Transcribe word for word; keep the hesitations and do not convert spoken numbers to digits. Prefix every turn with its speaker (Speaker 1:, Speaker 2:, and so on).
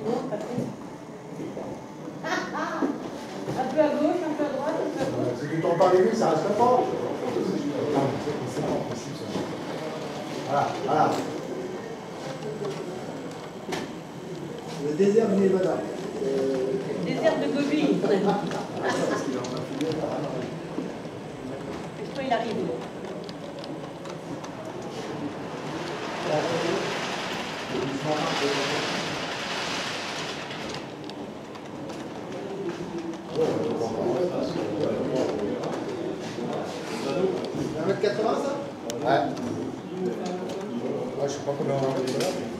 Speaker 1: Un peu à gauche, un peu à droite, un peu à gauche.
Speaker 2: Si tu tombes pas les nuits, ça reste pas. C'est pas possible ça. Voilà, voilà. Le désert du Nevada.
Speaker 1: Désert de Gobi. Est-ce qu'il arrive?
Speaker 2: un mètre quatre-vingts ça? Ouais. Ouais, je sais pas combien on va mettre là.